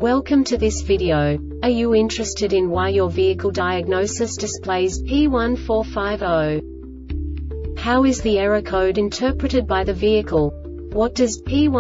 Welcome to this video. Are you interested in why your vehicle diagnosis displays P1450? How is the error code interpreted by the vehicle? What does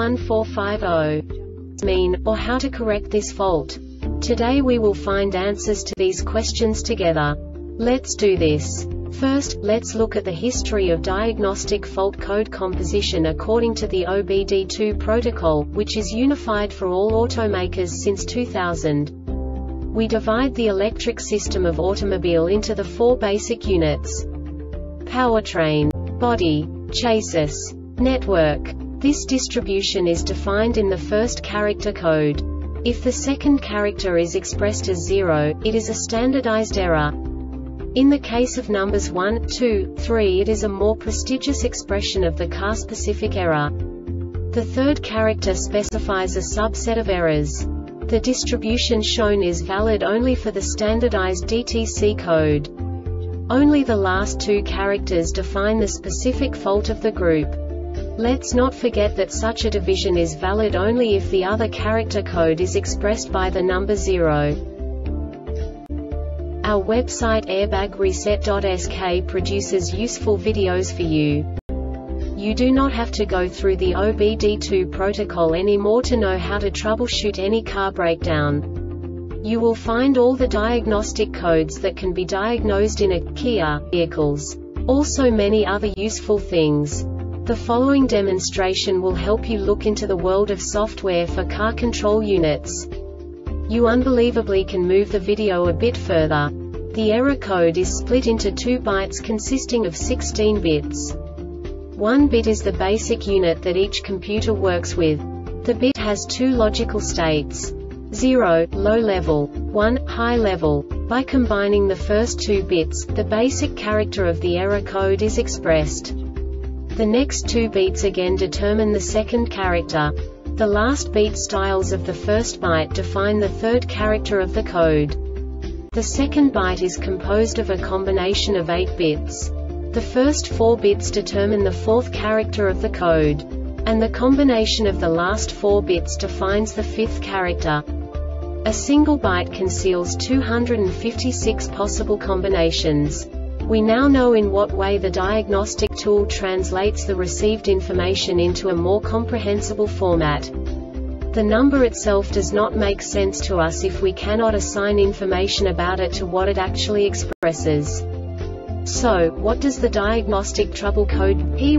P1450 mean, or how to correct this fault? Today we will find answers to these questions together. Let's do this. First, let's look at the history of diagnostic fault code composition according to the OBD2 protocol, which is unified for all automakers since 2000. We divide the electric system of automobile into the four basic units: powertrain, body, chassis, network. This distribution is defined in the first character code. If the second character is expressed as 0, it is a standardized error. In the case of numbers 1, 2, 3, it is a more prestigious expression of the car-specific error. The third character specifies a subset of errors. The distribution shown is valid only for the standardized DTC code. Only the last two characters define the specific fault of the group. Let's not forget that such a division is valid only if the other character code is expressed by the number 0. Our website airbagreset.sk produces useful videos for you. You do not have to go through the OBD2 protocol anymore to know how to troubleshoot any car breakdown. You will find all the diagnostic codes that can be diagnosed in a Kia vehicles. Also many other useful things. The following demonstration will help you look into the world of software for car control units. You unbelievably can move the video a bit further. The error code is split into 2 bytes consisting of 16 bits. 1 bit is the basic unit that each computer works with. The bit has 2 logical states: 0, low level, 1, high level. By combining the first 2 bits, the basic character of the error code is expressed. The next 2 beats again determine the second character. The last beat styles of the first byte define the third character of the code. The second byte is composed of a combination of 8 bits. The first 4 bits determine the fourth character of the code. And the combination of the last 4 bits defines the fifth character. A single byte conceals 256 possible combinations. We now know in what way the diagnostic tool translates the received information into a more comprehensible format. The number itself does not make sense to us if we cannot assign information about it to what it actually expresses. So, what does the diagnostic trouble code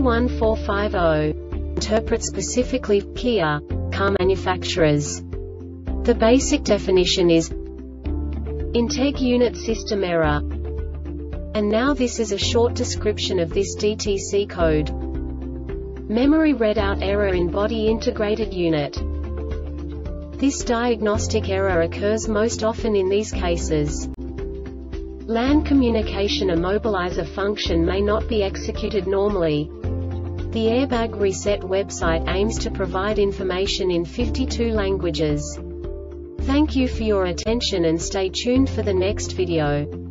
P1450 interpret specifically for Kia car manufacturers? The basic definition is Integ unit system error. And now this is a short description of this DTC code. Memory readout error in body integrated unit. This diagnostic error occurs most often in these cases. LAN communication immobilizer function may not be executed normally. The Airbag Reset website aims to provide information in 52 languages. Thank you for your attention and stay tuned for the next video.